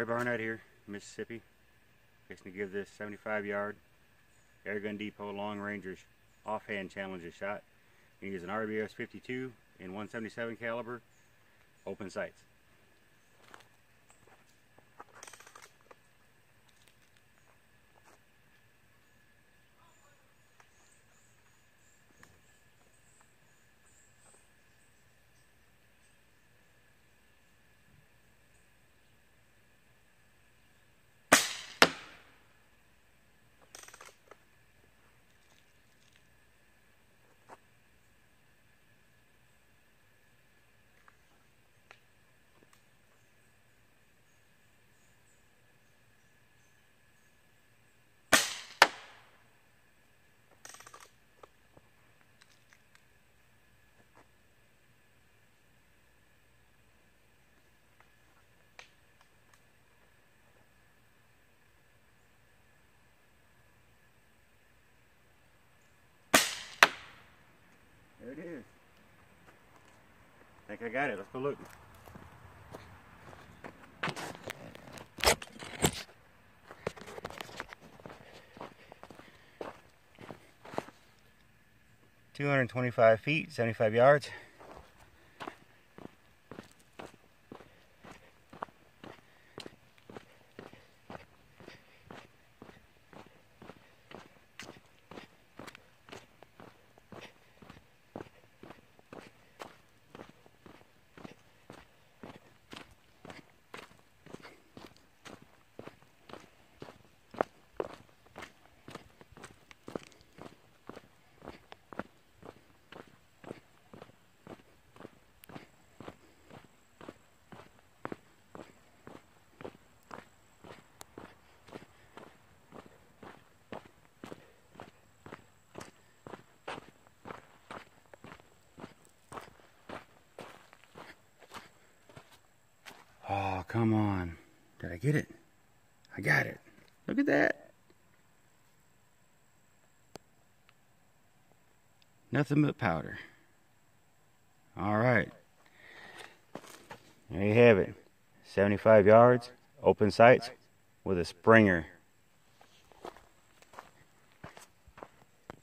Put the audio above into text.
Ray Barnett here, Mississippi. Fixing to give this 75-yard Airgun Depot Long Ranger's Offhand challenge a shot. You use an RBS 52 in 177 caliber, open sights. There it is. I think I got it. Let's go look. "225 feet, 75 yards. Oh, come on. Did I get it? I got it. Look at that. Nothing but powder. All right. There you have it. 75 yards, open sights with a Springer.